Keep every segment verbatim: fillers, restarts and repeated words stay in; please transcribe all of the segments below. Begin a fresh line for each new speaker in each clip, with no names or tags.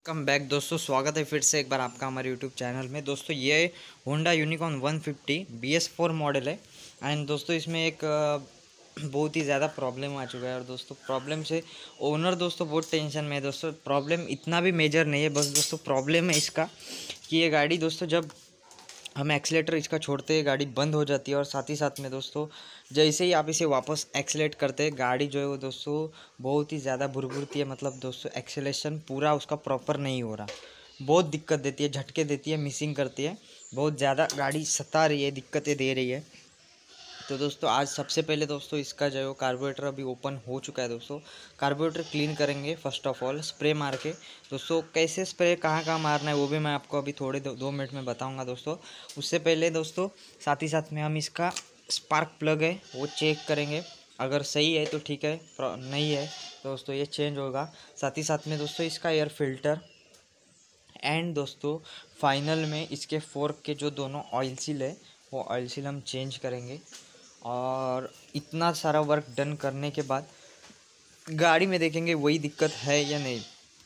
Welcome back दोस्तों, स्वागत है फिर से एक बार आपका हमारे यूट्यूब चैनल में। दोस्तों ये Honda Unicorn one fifty B S four model है। एंड दोस्तों इसमें एक अ, बहुत ही ज़्यादा प्रॉब्लम आ चुका है। और दोस्तों प्रॉब्लम से ओनर दोस्तों बहुत टेंशन में है। दोस्तों प्रॉब्लम इतना भी मेजर नहीं है, बस दोस्तों प्रॉब्लम है इसका कि ये गाड़ी दोस्तों जब हम एक्सीलेटर इसका छोड़ते हैं गाड़ी बंद हो जाती है। और साथ ही साथ में दोस्तों जैसे ही आप इसे वापस एक्सीलेट करते हैं गाड़ी जो है वो दोस्तों बहुत ही ज़्यादा भुरभुरती है। मतलब दोस्तों एक्सीलेशन पूरा उसका प्रॉपर नहीं हो रहा, बहुत दिक्कत देती है, झटके देती है, मिसिंग करती है, बहुत ज़्यादा गाड़ी सता रही है, दिक्कतें दे रही है। तो दोस्तों आज सबसे पहले दोस्तों इसका जो है कार्बोरेटर अभी ओपन हो चुका है। दोस्तों कार्बोरेटर क्लीन करेंगे फर्स्ट ऑफ ऑल स्प्रे मार के। दोस्तों कैसे स्प्रे कहाँ कहाँ मारना है वो भी मैं आपको अभी थोड़े दो, दो मिनट में बताऊंगा। दोस्तों उससे पहले दोस्तों साथ ही साथ में हम इसका स्पार्क प्लग है वो चेक करेंगे। अगर सही है तो ठीक है, नहीं है तो दोस्तों ये चेंज होगा। साथ ही साथ में दोस्तों इसका एयर फिल्टर एंड दोस्तों फाइनल में इसके फोर्क के जो दोनों ऑयल सील है वो ऑयल सील हम चेंज करेंगे। और इतना सारा वर्क डन करने के बाद गाड़ी में देखेंगे वही दिक्कत है या नहीं।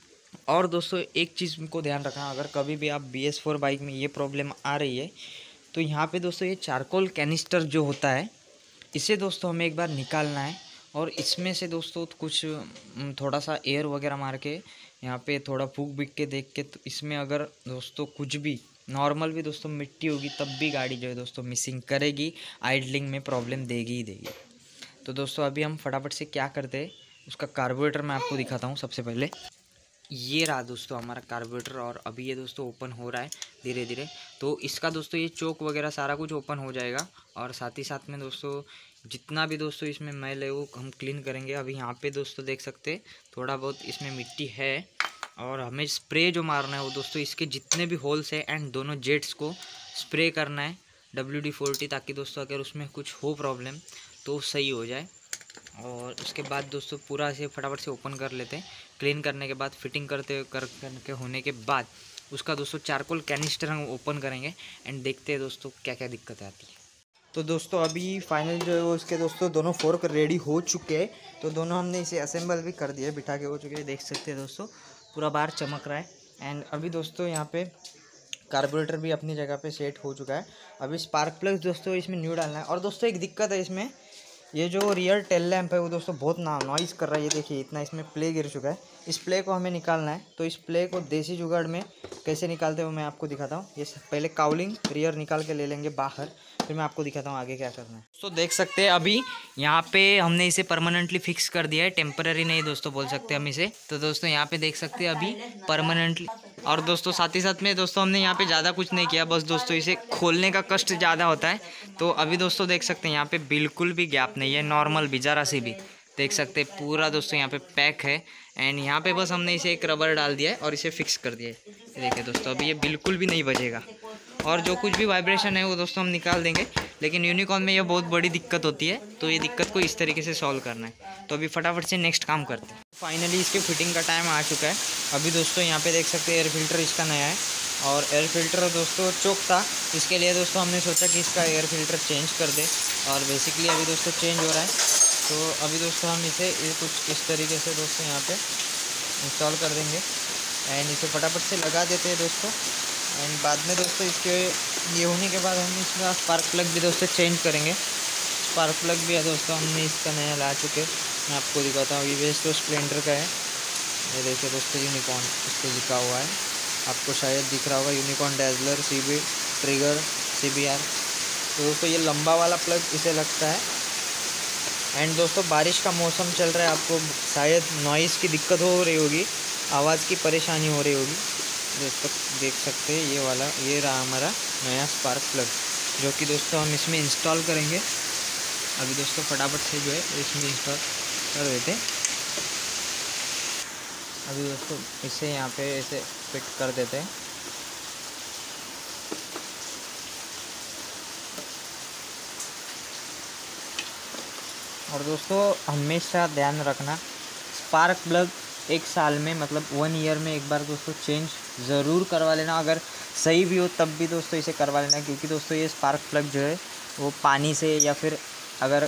और दोस्तों एक चीज़ को ध्यान रखना, अगर कभी भी आप बी एस फोर बाइक में ये प्रॉब्लम आ रही है तो यहाँ पे दोस्तों ये चारकोल कैनिस्टर जो होता है इसे दोस्तों हमें एक बार निकालना है। और इसमें से दोस्तों कुछ थोड़ा सा एयर वगैरह मार के यहाँ पे थोड़ा फूक बिक के देख के, तो इसमें अगर दोस्तों कुछ भी नॉर्मल भी दोस्तों मिट्टी होगी तब भी गाड़ी जो है दोस्तों मिसिंग करेगी, आइडलिंग में प्रॉब्लम देगी ही देगी। तो दोस्तों अभी हम फटाफट से क्या करते हैं, उसका कार्बोरेटर मैं आपको दिखाता हूँ। सबसे पहले ये रहा दोस्तों हमारा कार्बोरेटर और अभी ये दोस्तों ओपन हो रहा है धीरे धीरे। तो इसका दोस्तों ये चोक वगैरह सारा कुछ ओपन हो जाएगा। और साथ ही साथ में दोस्तों जितना भी दोस्तों इसमें मैल है वो हम क्लीन करेंगे। अभी यहाँ पे दोस्तों देख सकते हैं थोड़ा बहुत इसमें मिट्टी है और हमें स्प्रे जो मारना है वो दोस्तों इसके जितने भी होल्स है एंड दोनों जेट्स को स्प्रे करना है डब्ल्यू डी फोर्टी, ताकि दोस्तों अगर उसमें कुछ हो प्रॉब्लम तो सही हो जाए। और उसके बाद दोस्तों पूरा से फटाफट से ओपन कर लेते हैं। क्लीन करने के बाद फिटिंग करते कर करके होने के बाद उसका दोस्तों चारकोल कैनिस्टर हम ओपन करेंगे एंड देखते हैं दोस्तों क्या क्या दिक्कत आती है। तो दोस्तों अभी फाइनल जो है वो इसके दोस्तों दोनों फोर्क रेडी हो चुके हैं। तो दोनों हमने इसे असेंबल भी कर दिया, बिठा के हो चुके हैं, देख सकते हैं दोस्तों पूरा बार चमक रहा है। एंड अभी दोस्तों यहाँ पे कार्बोरेटर भी अपनी जगह पे सेट हो चुका है। अभी स्पार्क प्लग दोस्तों इसमें न्यू डालना है। और दोस्तों एक दिक्कत है इसमें, ये जो रियर टेल लैंप है वो दोस्तों बहुत ना नॉइज़ कर रहा है। ये देखिए इतना इसमें प्ले गिर चुका है, इस प्ले को हमें निकालना है। तो इस प्ले को देसी जुगाड़ में कैसे निकालते हैं वो मैं आपको दिखाता हूँ। ये पहले काउलिंग रियर निकाल के ले लेंगे बाहर, फिर मैं आपको दिखाता हूँ आगे क्या करना है। तो देख सकते हैं अभी यहाँ पे हमने इसे परमानेंटली फिक्स कर दिया है, टेम्पररी नहीं दोस्तों बोल सकते हैं हम इसे। तो दोस्तों यहाँ पे देख सकते हैं अभी परमानेंटली। और दोस्तों साथ ही साथ में दोस्तों हमने यहाँ पे ज़्यादा कुछ नहीं किया, बस दोस्तों इसे खोलने का कष्ट ज़्यादा होता है। तो अभी दोस्तों देख सकते हैं यहाँ पे बिल्कुल भी गैप नहीं है, नॉर्मल भी ज़रा सी भी देख सकते हैं पूरा दोस्तों यहाँ पे पैक है। एंड यहाँ पे बस हमने इसे एक रबर डाल दिया है और इसे फिक्स कर दिया है। देखिए दोस्तों अभी ये बिल्कुल भी नहीं बजेगा। और जो कुछ भी वाइब्रेशन है वो दोस्तों हम निकाल देंगे, लेकिन यूनिकॉर्न में ये बहुत बड़ी दिक्कत होती है। तो ये दिक्कत को इस तरीके से सॉल्व करना है। तो अभी फटाफट से नेक्स्ट काम करते हैं। फाइनली इसके फिटिंग का टाइम आ चुका है। अभी दोस्तों यहाँ पे देख सकते हैं एयर फिल्टर इसका नया है और एयर फिल्टर दोस्तों चोक था, इसके लिए दोस्तों हमने सोचा कि इसका एयर फिल्टर चेंज कर दे। और बेसिकली अभी दोस्तों चेंज हो रहा है। तो अभी दोस्तों हम इसे कुछ इस तरीके से दोस्तों यहाँ पे इंस्टॉल कर देंगे एंड इसे फटाफट से लगा देते हैं दोस्तों। एंड बाद में दोस्तों इसके ये होने के बाद हम इसका स्पार्क प्लग भी दोस्तों चेंज करेंगे। स्पार्क प्लग भी है दोस्तों हमने इसका नया ला चुके, मैं आपको दिखाता हूँ। ये दोस्तों स्प्लेंडर का है, ये देखिए दोस्तों यूनिकॉर्न इस पर लिखा हुआ है, आपको शायद दिख रहा होगा Unicorn Dazzler C B trigger C B R. तो दोस्तों ये लंबा वाला प्लग इसे लगता है। एंड दोस्तों बारिश का मौसम चल रहा है, आपको शायद नॉइज़ की दिक्कत हो रही होगी, आवाज़ की परेशानी हो रही होगी। दोस्तों देख सकते हैं ये वाला ये रहा हमारा नया स्पार्क प्लग, जो कि दोस्तों हम इसमें इंस्टॉल करेंगे। अभी दोस्तों फटाफट से जो है इसमें इंस्टॉल कर देते हैं। अभी दोस्तों इसे यहाँ पे ऐसे फिट कर देते हैं। और दोस्तों हमेशा ध्यान रखना स्पार्क प्लग एक साल में मतलब वन ईयर में एक बार दोस्तों चेंज ज़रूर करवा लेना। अगर सही भी हो तब भी दोस्तों इसे करवा लेना, क्योंकि दोस्तों ये स्पार्क प्लग जो है वो पानी से या फिर अगर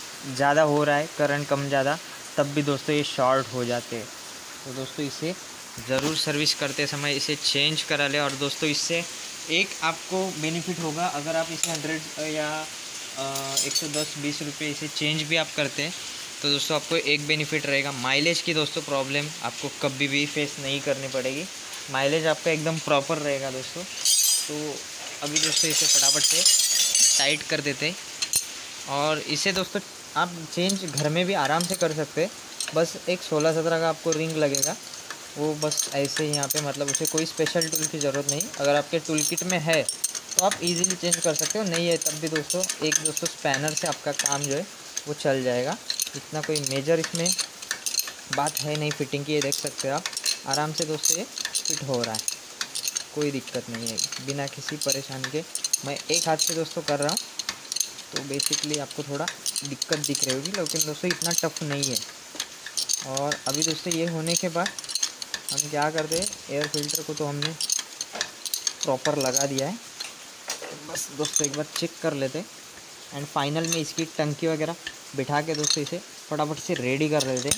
ज़्यादा हो रहा है करंट कम ज़्यादा तब भी दोस्तों ये शॉर्ट हो जाते हैं। तो दोस्तों इसे ज़रूर सर्विस करते समय इसे चेंज करा ले। और दोस्तों इससे एक आपको बेनिफिट होगा, अगर आप इसे हंड्रेड या एक सौ दस बीस रुपये इसे चेंज भी आप करते हैं तो दोस्तों आपको एक बेनिफिट रहेगा, माइलेज की दोस्तों प्रॉब्लम आपको कभी भी फेस नहीं करनी पड़ेगी। माइलेज आपका एकदम प्रॉपर रहेगा दोस्तों। तो अभी दोस्तों इसे फटाफट से टाइट कर देते हैं। और इसे दोस्तों आप चेंज घर में भी आराम से कर सकते हैं। बस एक सोलह सत्रह का आपको रिंग लगेगा, वो बस ऐसे ही यहाँ पे, मतलब उसे कोई स्पेशल टूल की ज़रूरत नहीं। अगर आपके टूल किट में है तो आप इजीली चेंज कर सकते हो, नहीं है तब भी दोस्तों एक दोस्तों स्पैनर से आपका काम जो है वो चल जाएगा। इतना कोई मेजर इसमें बात है नहीं फिटिंग की, ये देख सकते हो आप आराम से दोस्तों ये फिट हो रहा है, कोई दिक्कत नहीं है बिना किसी परेशानी के। मैं एक हाथ से दोस्तों कर रहा हूँ तो बेसिकली आपको थोड़ा दिक्कत दिख रही होगी, लेकिन दोस्तों इतना टफ नहीं है। और अभी दोस्तों ये होने के बाद हम क्या करते हैं, एयर फिल्टर को तो हमने प्रॉपर लगा दिया है, बस दोस्तों एक बार चेक कर लेते एंड फाइनल में इसकी टंकी वगैरह बिठा के दोस्तों इसे फटाफट से रेडी कर लेते।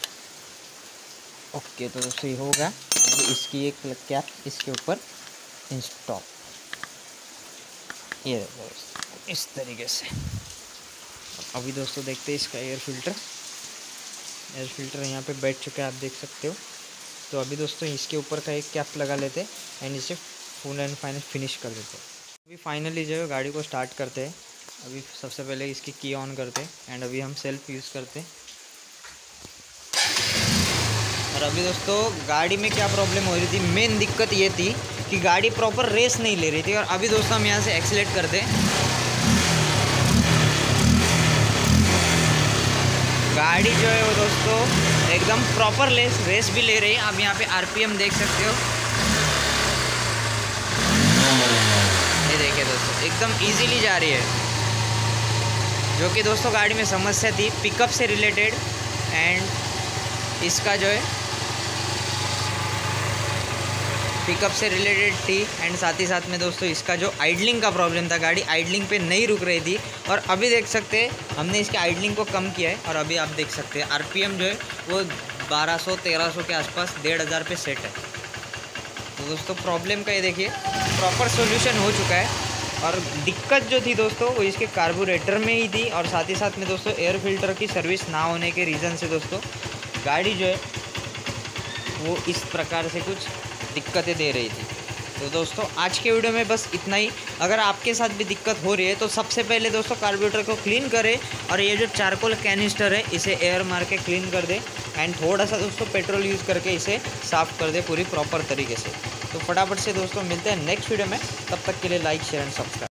ओके तो दोस्तों ये होगा। एंड इसकी एक कैप इसके ऊपर इंस्टॉल, ये दोस्तों इस तरीके से। अभी दोस्तों देखते हैं इसका एयर फिल्टर। एयर फिल्टर यहाँ पे बैठ चुका है, आप देख सकते हो। तो अभी दोस्तों इसके ऊपर का एक कैप लगा लेते एंड इसे फुल एंड फाइनल फिनिश कर देते। अभी फाइनली जो है गाड़ी को स्टार्ट करते हैं। अभी सबसे पहले इसकी की ऑन करते एंड अभी हम सेल्फ यूज़ करते। और अभी दोस्तों गाड़ी में क्या प्रॉब्लम हो रही थी, मेन दिक्कत ये थी कि गाड़ी प्रॉपर रेस नहीं ले रही थी। और अभी दोस्तों हम यहाँ से एक्सीलेट करते, गाड़ी जो है वो दोस्तों एकदम प्रॉपर रेस रेस भी ले रही है। आप यहाँ पे आरपीएम देख सकते हो, ये देखिए दोस्तों एकदम इजीली जा रही है, जो कि दोस्तों गाड़ी में समस्या थी पिकअप से रिलेटेड। एंड इसका जो है पिकअप से रिलेटेड थी एंड साथ ही साथ में दोस्तों इसका जो आइडलिंग का प्रॉब्लम था, गाड़ी आइडलिंग पे नहीं रुक रही थी। और अभी देख सकते हैं हमने इसके आइडलिंग को कम किया है और अभी आप देख सकते हैं आरपीएम जो है वो बारह सौ तेरह सौ के आसपास डेढ़ हज़ार पे सेट है। तो दोस्तों प्रॉब्लम का ये देखिए प्रॉपर सॉल्यूशन हो चुका है। और दिक्कत जो थी दोस्तों वो इसके कार्बोरेटर में ही थी और साथ ही साथ में दोस्तों एयर फिल्टर की सर्विस ना होने के रीज़न से दोस्तों गाड़ी जो है वो इस प्रकार से कुछ दिक्कतें दे रही थी। तो दोस्तों आज के वीडियो में बस इतना ही। अगर आपके साथ भी दिक्कत हो रही है तो सबसे पहले दोस्तों कार्बोरेटर को क्लीन करें और ये जो चारकोल कैनिस्टर है इसे एयर मार के क्लीन कर दें एंड थोड़ा सा दोस्तों पेट्रोल यूज़ करके इसे साफ़ कर दें पूरी प्रॉपर तरीके से। तो फटाफट से दोस्तों मिलते हैं नेक्स्ट वीडियो में, तब तक के लिए लाइक शेयर एंड सब्सक्राइब।